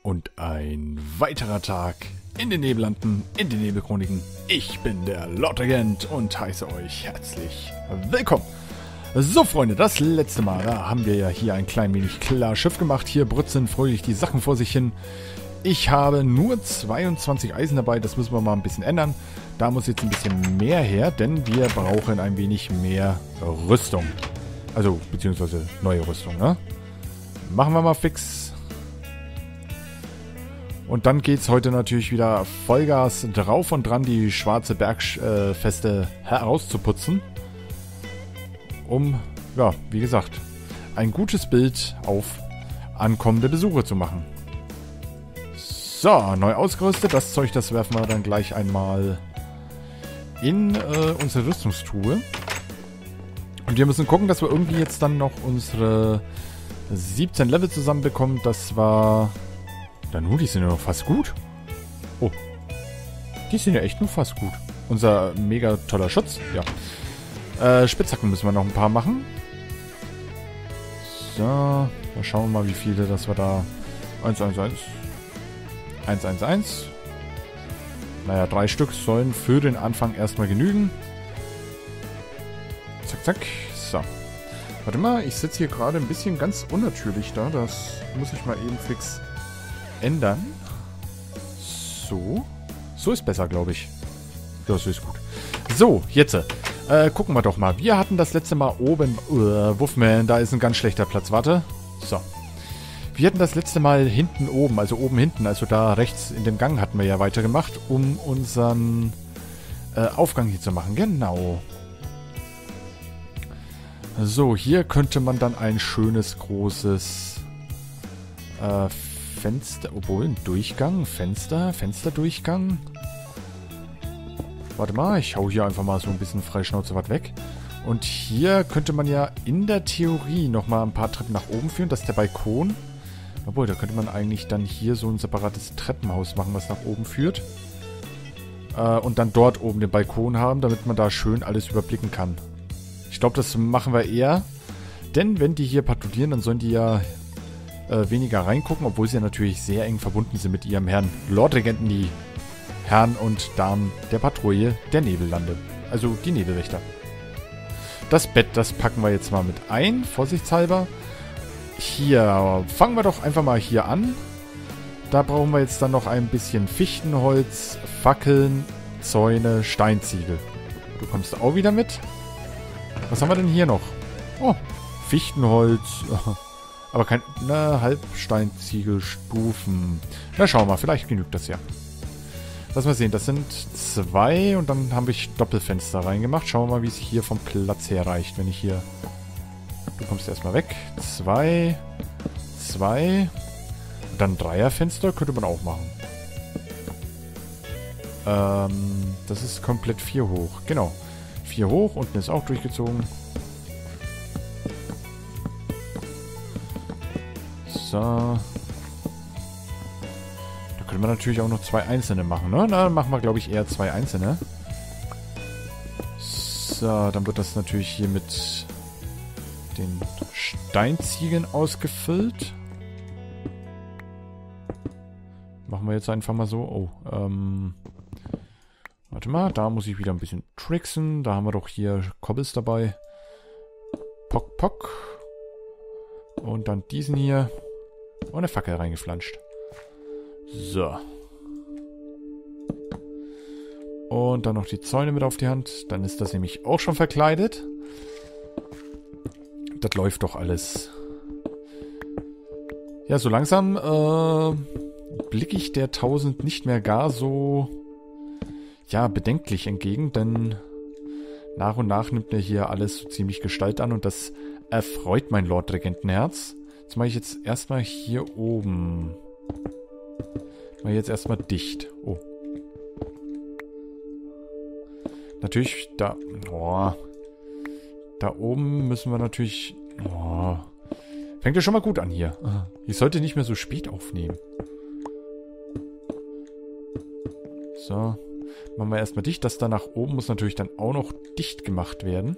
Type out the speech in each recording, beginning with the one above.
Und ein weiterer Tag in den Nebellanden, in den Nebelchroniken. Ich bin der Lordregent und heiße euch herzlich willkommen. So Freunde, das letzte Mal, da haben wir ja hier ein klein wenig klar Schiff gemacht. Hier brutzeln fröhlich die Sachen vor sich hin. Ich habe nur 22 Eisen dabei, das müssen wir mal ein bisschen ändern. Da muss jetzt ein bisschen mehr her, denn wir brauchen ein wenig mehr Rüstung. Also, beziehungsweise neue Rüstung, ne? Machen wir mal fix. Und dann geht es heute natürlich wieder Vollgas drauf und dran, die schwarze Bergfeste herauszuputzen. Um, ja, wie gesagt, ein gutes Bild auf ankommende Besucher zu machen. So, neu ausgerüstet. Das Zeug, das werfen wir dann gleich einmal in unsere Rüstungstruhe. Und wir müssen gucken, dass wir irgendwie jetzt dann noch unsere 17 Level zusammenbekommen. Das war... die sind ja noch fast gut. Oh. Die sind ja echt nur fast gut. Unser mega toller Schutz. Ja. Spitzhacken müssen wir noch ein paar machen. So. Da schauen wir mal, wie viele das wir da... 111. 111. Naja, 3 Stück sollen für den Anfang erstmal genügen. Zack, zack. So. Warte mal, ich sitze hier gerade ein bisschen ganz unnatürlich da. Das muss ich mal eben fix ändern. So. So ist besser, glaube ich. Ja, so ist gut. So, jetzt. Gucken wir doch mal. Wir hatten das letzte Mal oben... Wuffman, da ist ein ganz schlechter Platz. Warte. So. Wir hatten das letzte Mal hinten oben, also oben hinten, also da rechts in dem Gang hatten wir ja weitergemacht, um unseren Aufgang hier zu machen. Genau. So, hier könnte man dann ein schönes, großes Fenster, obwohl ein Durchgang, Fensterdurchgang. Warte mal, ich hau hier einfach mal so ein bisschen Freischnauze was weg. Und hier könnte man ja in der Theorie nochmal ein paar Treppen nach oben führen. Das ist der Balkon. Obwohl, da könnte man eigentlich dann hier so ein separates Treppenhaus machen, was nach oben führt. Und dann dort oben den Balkon haben, damit man da schön alles überblicken kann. Ich glaube, das machen wir eher. Denn wenn die hier patrouillieren, dann sollen die ja weniger reingucken, obwohl sie ja natürlich sehr eng verbunden sind mit ihrem Herrn Lordregenten, die Herren und Damen der Patrouille der Nebellande. Also die Nebelwächter. Das Bett, das packen wir jetzt mal mit ein, vorsichtshalber. Hier, fangen wir doch einfach mal hier an. Da brauchen wir jetzt dann noch ein bisschen Fichtenholz, Fackeln, Zäune, Steinziegel. Du kommst auch wieder mit. Was haben wir denn hier noch? Oh, Fichtenholz. Aber kein... Halbsteinziegelstufen. Na, schauen wir mal. Vielleicht genügt das ja. Lass mal sehen. Das sind 2 und dann habe ich Doppelfenster reingemacht. Schauen wir mal, wie es hier vom Platz her reicht, wenn ich hier... Du kommst erstmal weg. 2. Und dann Dreierfenster könnte man auch machen. Das ist komplett 4 hoch. Genau. 4 hoch. Unten ist auch durchgezogen. So. Da können wir natürlich auch noch 2 einzelne machen, ne? Na, dann machen wir, glaube ich, eher 2 einzelne. So, dann wird das natürlich hier mit den Steinziegeln ausgefüllt. Machen wir jetzt einfach mal so. Oh, warte mal, da muss ich wieder ein bisschen tricksen. Da haben wir doch hier Kobbels dabei. Pock, pock. Und dann diesen hier. Und eine Fackel reingeflanscht. So. Und dann noch die Zäune mit auf die Hand. Dann ist das nämlich auch schon verkleidet. Das läuft doch alles. Ja, so langsam blicke ich der 1000 nicht mehr gar so bedenklich entgegen, denn nach und nach nimmt mir hier alles so ziemlich Gestalt an und das erfreut mein Lordregentenherz. Das mache ich jetzt erstmal hier oben. Mache jetzt erstmal dicht. Oh. Natürlich da... Oh. Da oben müssen wir natürlich... Oh. Fängt ja schon mal gut an hier. Ich sollte nicht mehr so spät aufnehmen. So. Machen wir erstmal dicht. Das da nach oben muss natürlich dann auch noch dicht gemacht werden.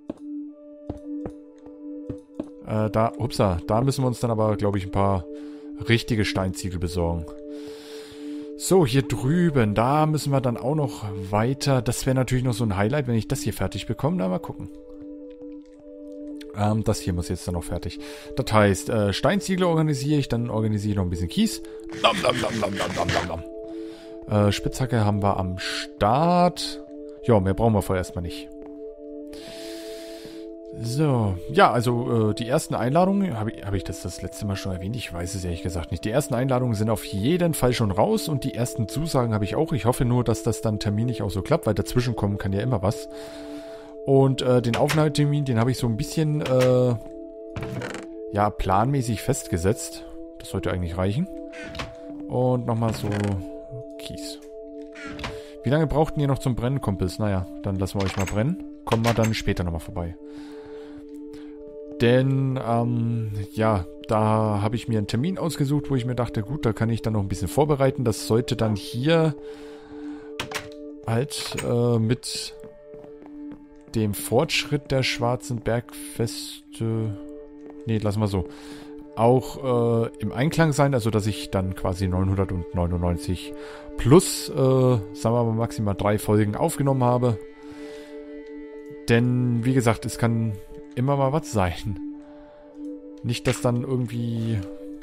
Da müssen wir uns dann aber, glaube ich, ein paar richtige Steinziegel besorgen. So, hier drüben, da müssen wir dann auch noch weiter. Das wäre natürlich noch so ein Highlight, wenn ich das hier fertig bekomme. Na, mal gucken. Das hier muss jetzt dann noch fertig. Das heißt, Steinziegel organisiere ich, dann organisiere ich noch ein bisschen Kies. Spitzhacke haben wir am Start. Ja, mehr brauchen wir vorerst mal nicht. So, ja, also die ersten Einladungen, habe ich das letzte Mal schon erwähnt? Ich weiß es ehrlich gesagt nicht. Die ersten Einladungen sind auf jeden Fall schon raus und die ersten Zusagen habe ich auch. Ich hoffe nur, dass das dann terminlich auch so klappt, weil dazwischen kommen kann ja immer was. Und den Aufnahmetermin, den habe ich so ein bisschen, ja, planmäßig festgesetzt. Das sollte eigentlich reichen. Und nochmal so Kies. Wie lange brauchten ihr noch zum Brennen, Kumpels? Naja, dann lassen wir euch mal brennen. Kommen wir dann später nochmal vorbei. Denn, ja, da habe ich mir einen Termin ausgesucht, wo ich mir dachte, gut, da kann ich dann noch ein bisschen vorbereiten. Das sollte dann hier halt mit dem Fortschritt der Schwarzen Bergfeste, nee, lassen wir so, auch im Einklang sein, also dass ich dann quasi 999 plus, sagen wir mal maximal 3 Folgen aufgenommen habe. Denn, wie gesagt, es kann immer mal was sein. Nicht, dass dann irgendwie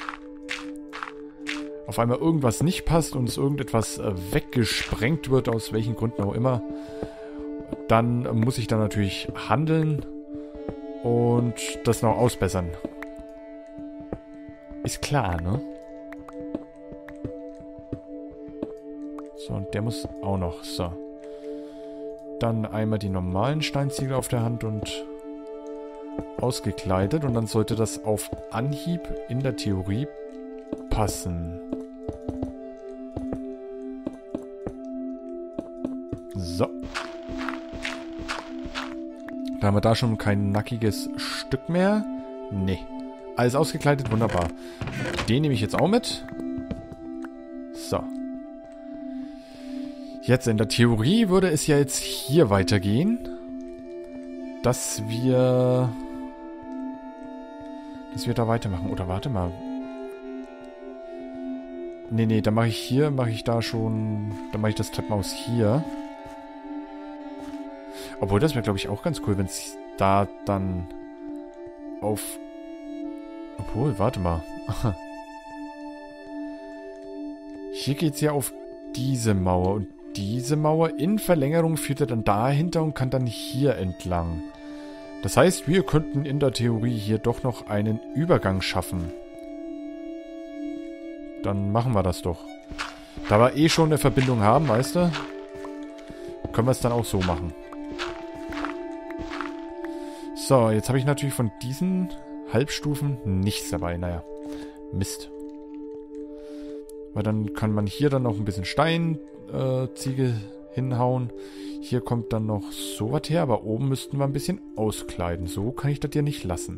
auf einmal irgendwas nicht passt und es irgendetwas weggesprengt wird, aus welchen Gründen auch immer. Dann muss ich dann natürlich handeln und das noch ausbessern. Ist klar, ne? So, und der muss auch noch. So. Dann einmal die normalen Steinziegel auf der Hand und ausgekleidet. Und dann sollte das auf Anhieb in der Theorie passen. So. Da haben wir da schon kein nackiges Stück mehr. Nee. Alles ausgekleidet, wunderbar. Den nehme ich jetzt auch mit. So. Jetzt in der Theorie würde es ja jetzt hier weitergehen. Dass wir da weitermachen. Oder warte mal. Nee, dann mache ich das Treppenhaus hier. Obwohl, das wäre, glaube ich, auch ganz cool, wenn es da dann auf... Obwohl, warte mal. Hier geht es ja auf diese Mauer. Und diese Mauer in Verlängerung führt er dann dahinter und kann dann hier entlang. Das heißt, wir könnten in der Theorie hier doch noch einen Übergang schaffen. Dann machen wir das doch. Da wir eh schon eine Verbindung haben, weißt du, können wir es dann auch so machen. So, jetzt habe ich natürlich von diesen Halbstufen nichts dabei. Naja, Mist. Weil dann kann man hier dann noch ein bisschen Steinziegel hinhauen. Hier kommt dann noch so was her, aber oben müssten wir ein bisschen auskleiden. So kann ich das hier nicht lassen.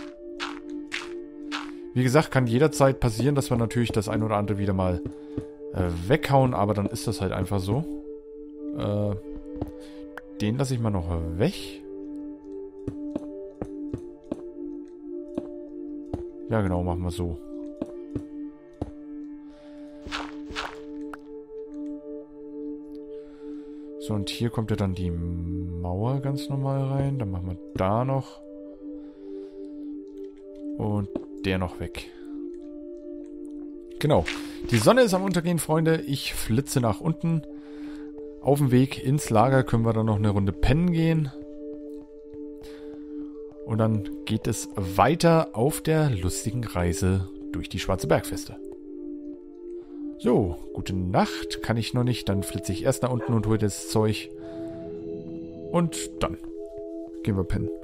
Wie gesagt, kann jederzeit passieren, dass wir natürlich das ein oder andere wieder mal weghauen, aber dann ist das halt einfach so. Den lasse ich mal noch weg. Ja, genau, machen wir so. So, und hier kommt ja dann die Mauer ganz normal rein. Dann machen wir da noch. Und der noch weg. Genau. Die Sonne ist am Untergehen, Freunde. Ich flitze nach unten. Auf dem Weg ins Lager können wir dann noch eine Runde pennen gehen. Und dann geht es weiter auf der lustigen Reise durch die Schwarze Bergfeste. So, gute Nacht. Kann ich noch nicht. Dann flitze ich erst nach unten und hole das Zeug. Und dann gehen wir pennen.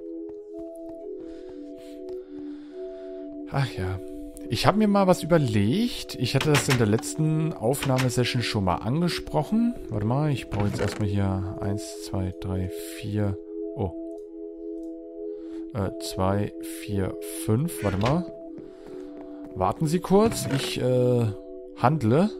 Ach ja. Ich habe mir mal was überlegt. Ich hatte das in der letzten Aufnahmesession schon mal angesprochen. Warte mal, ich brauche jetzt erstmal hier 1, 2, 3, 4... Oh. 2, 4, 5. Warte mal. Warten Sie kurz. Ich handle.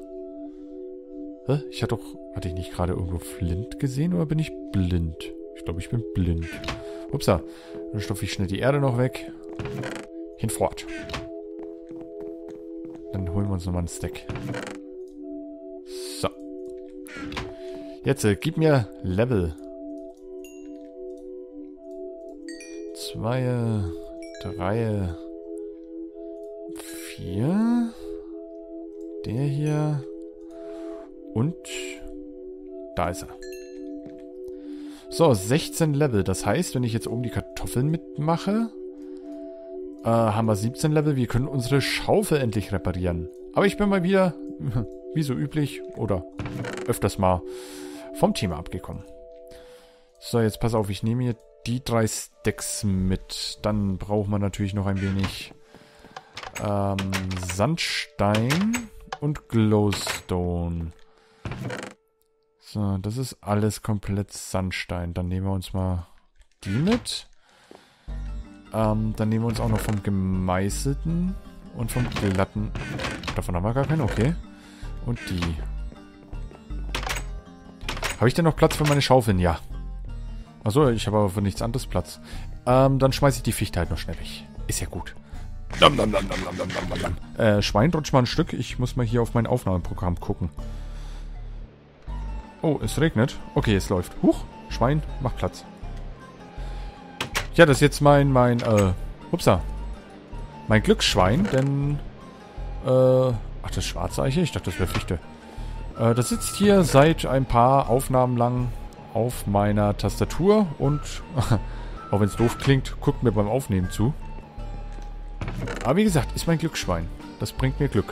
Hatte ich nicht gerade irgendwo Flint gesehen oder bin ich blind? Ich glaube, ich bin blind. Upsa. Dann stopfe ich schnell die Erde noch weg. Hinfort. holen wir uns nochmal einen Stack. So. Jetzt, gib mir Level. 2, 3, 4. Der hier. Und da ist er. So, 16 Level. Das heißt, wenn ich jetzt oben die Kartoffeln mitmache, haben wir 17 Level. Wir können unsere Schaufel endlich reparieren. Aber ich bin mal wieder, wie so üblich, oder öfters mal vom Thema abgekommen. So, jetzt pass auf, ich nehme hier die 3 Stacks mit. Dann brauchen wir natürlich noch ein wenig Sandstein und Glowstone. So, das ist alles komplett Sandstein. Dann nehmen wir uns mal die mit. Dann nehmen wir uns auch noch vom gemeißelten und vom glatten. Davon haben wir gar keinen, okay. Und die. Habe ich denn noch Platz für meine Schaufeln? Ja. Achso, ich habe aber für nichts anderes Platz. Dann schmeiße ich die Fichte halt noch schnell weg. Ist ja gut. Schwein, rutsch mal ein Stück. Ich muss mal hier auf mein Aufnahmeprogramm gucken. Oh, es regnet. Okay, es läuft. Huch, Schwein, mach Platz. Ja, das ist jetzt mein Glücksschwein, denn, ach, das schwarze Eiche? Ich dachte, das wäre Fichte. Das sitzt hier seit ein paar Aufnahmen lang auf meiner Tastatur und, auch wenn es doof klingt, guckt mir beim Aufnehmen zu. Aber wie gesagt, ist mein Glücksschwein. Das bringt mir Glück.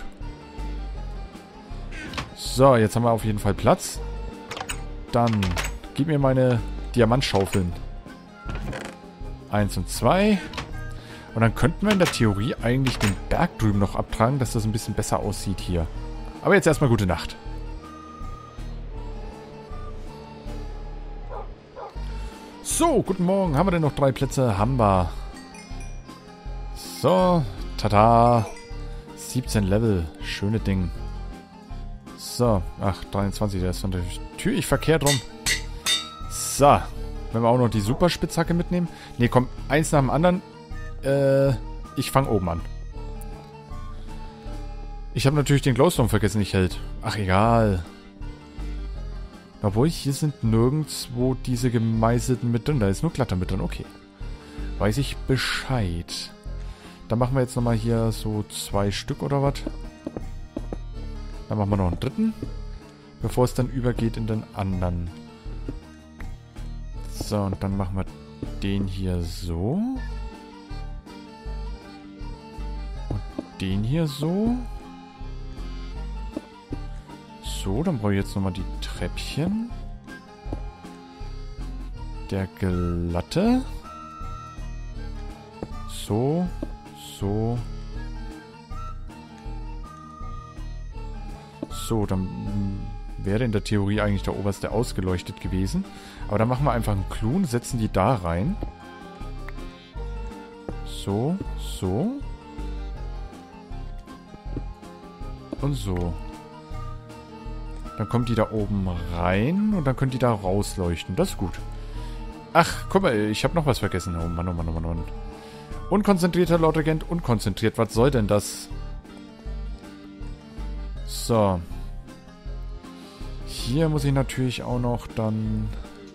So, jetzt haben wir auf jeden Fall Platz. Dann gib mir meine Diamantschaufeln. 1 und 2. Und dann könnten wir in der Theorie eigentlich den Berg drüben noch abtragen, dass das ein bisschen besser aussieht hier. Aber jetzt erstmal gute Nacht. So, guten Morgen. Haben wir denn noch 3 Plätze? Haben wir. So, tada. 17 Level. Schöne Ding. So, ach, 23, der ist natürlich verkehrt rum. So, wenn wir auch noch die Superspitzhacke mitnehmen. Ne, komm, eins nach dem anderen. Ich fange oben an. Ich habe natürlich den Glowstone vergessen, nicht hält. Ach, egal. Obwohl, hier sind nirgendwo diese gemeißelten mit drin. Da ist nur glatter mit drin, okay. Weiß ich Bescheid. Dann machen wir jetzt nochmal hier so 2 Stück oder was. Dann machen wir noch einen dritten, bevor es dann übergeht in den anderen. So, und dann machen wir den hier so. Und den hier so. So, dann brauche ich jetzt nochmal die Treppchen. Der glatte. So, so. So, dann wäre in der Theorie eigentlich der oberste ausgeleuchtet gewesen. Aber dann machen wir einfach einen Clou, setzen die da rein. So, so. Und so. Dann kommt die da oben rein und dann können die da rausleuchten. Das ist gut. Ach, guck mal, ich habe noch was vergessen. Oh Mann, oh Mann, oh Mann, oh Mann. Unkonzentrierter Lordregent, unkonzentriert. Was soll denn das? So. Hier muss ich natürlich auch noch dann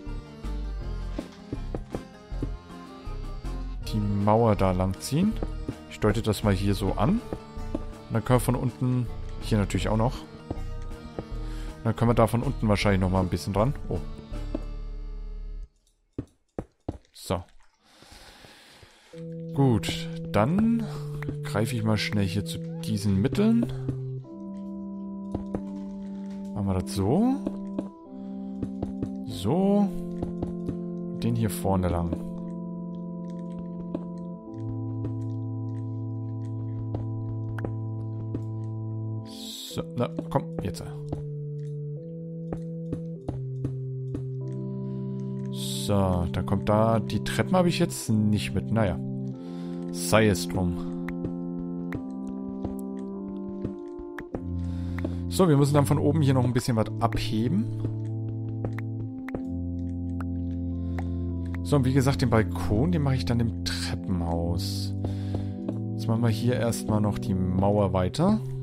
die Mauer da lang ziehen. Ich deute das mal hier so an. Und dann können wir von unten, hier natürlich auch noch. Und dann können wir da von unten wahrscheinlich noch mal ein bisschen dran. Oh. So. Gut, dann greife ich mal schnell hier zu diesen Mitteln. Machen wir das so. So. Den hier vorne lang. So, na, komm, jetzt. So, dann kommt da... Die Treppen habe ich jetzt nicht mit. Naja. Sei es drum. So, wir müssen dann von oben hier noch ein bisschen was abheben. So, und wie gesagt, den Balkon, den mache ich dann im Treppenhaus. Jetzt machen wir hier erstmal noch die Mauer weiter.